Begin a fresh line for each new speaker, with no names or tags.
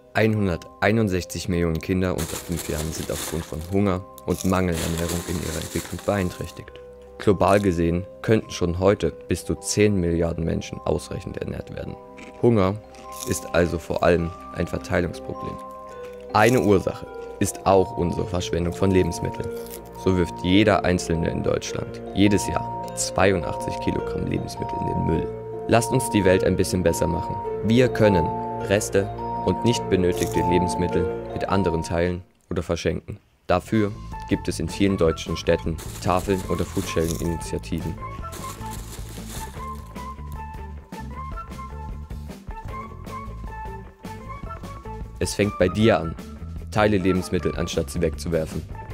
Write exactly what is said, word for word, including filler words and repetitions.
hunderteinundsechzig Millionen Kinder unter fünf Jahren sind aufgrund von Hunger und Mangelernährung in ihrer Entwicklung beeinträchtigt. Global gesehen könnten schon heute bis zu zehn Milliarden Menschen ausreichend ernährt werden. Hunger ist also vor allem ein Verteilungsproblem. Eine Ursache ist auch unsere Verschwendung von Lebensmitteln. So wirft jeder Einzelne in Deutschland jedes Jahr zweiundachtzig Kilogramm Lebensmittel in den Müll. Lasst uns die Welt ein bisschen besser machen. Wir können Reste und nicht benötigte Lebensmittel mit anderen teilen oder verschenken. Dafür gibt es in vielen deutschen Städten Tafeln oder Foodsharing-Initiativen. Es fängt bei dir an. Teile Lebensmittel, anstatt sie wegzuwerfen.